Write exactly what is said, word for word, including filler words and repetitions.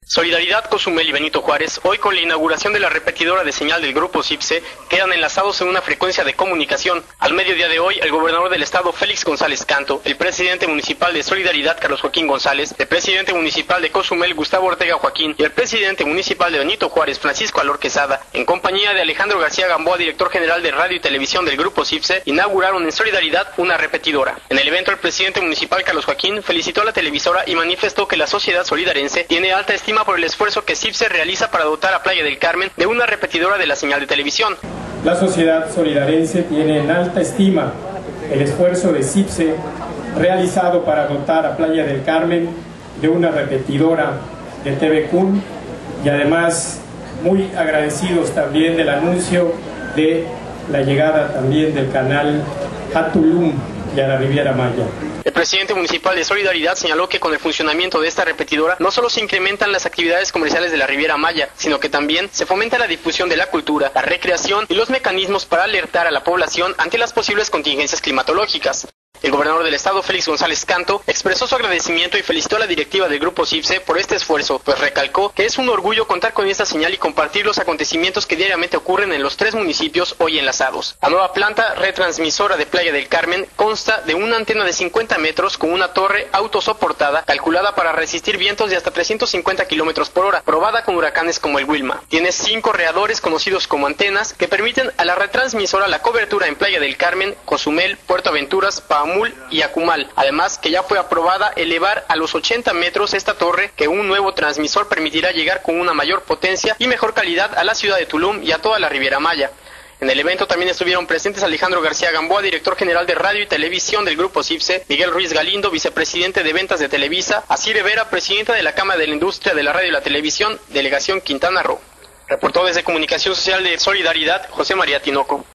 Solidaridad, Cozumel y Benito Juárez, hoy con la inauguración de la repetidora de señal del Grupo CIPSE, quedan enlazados en una frecuencia de comunicación. Al mediodía de hoy, el gobernador del estado, Félix González Canto, el presidente municipal de Solidaridad, Carlos Joaquín González, el presidente municipal de Cozumel, Gustavo Ortega Joaquín, y el presidente municipal de Benito Juárez, Francisco Alor Quesada, en compañía de Alejandro García Gamboa, director general de radio y televisión del Grupo CIPSE, inauguraron en Solidaridad una repetidora. En el evento, el presidente municipal, Carlos Joaquín, felicitó a la televisora y manifestó que la sociedad solidarense tiene alta estima por el esfuerzo que CIPSE realiza para dotar a Playa del Carmen de una repetidora de la señal de televisión. La sociedad solidarense tiene en alta estima el esfuerzo de CIPSE realizado para dotar a Playa del Carmen de una repetidora de T V Cun, y además muy agradecidos también del anuncio de la llegada también del canal a Tulum y a la Riviera Maya. El presidente municipal de Solidaridad señaló que con el funcionamiento de esta repetidora no solo se incrementan las actividades comerciales de la Riviera Maya, sino que también se fomenta la difusión de la cultura, la recreación y los mecanismos para alertar a la población ante las posibles contingencias climatológicas. El gobernador del estado, Félix González Canto, expresó su agradecimiento y felicitó a la directiva del Grupo CIPSE por este esfuerzo, pues recalcó que es un orgullo contar con esta señal y compartir los acontecimientos que diariamente ocurren en los tres municipios hoy enlazados. La nueva planta retransmisora de Playa del Carmen consta de una antena de cincuenta metros con una torre autosoportada calculada para resistir vientos de hasta trescientos cincuenta kilómetros por hora, probada con huracanes como el Wilma. Tiene cinco readores conocidos como antenas que permiten a la retransmisora la cobertura en Playa del Carmen, Cozumel, Puerto Aventuras, Paamul y Acumal. Además, que ya fue aprobada elevar a los ochenta metros esta torre, que un nuevo transmisor permitirá llegar con una mayor potencia y mejor calidad a la ciudad de Tulum y a toda la Riviera Maya. En el evento también estuvieron presentes Alejandro García Gamboa, director general de radio y televisión del Grupo CIPSE, Miguel Ruiz Galindo, vicepresidente de ventas de Televisa, Asire Vera, presidenta de la Cámara de la Industria de la Radio y la Televisión, delegación Quintana Roo. Reportó desde Comunicación Social de Solidaridad, José María Tinoco.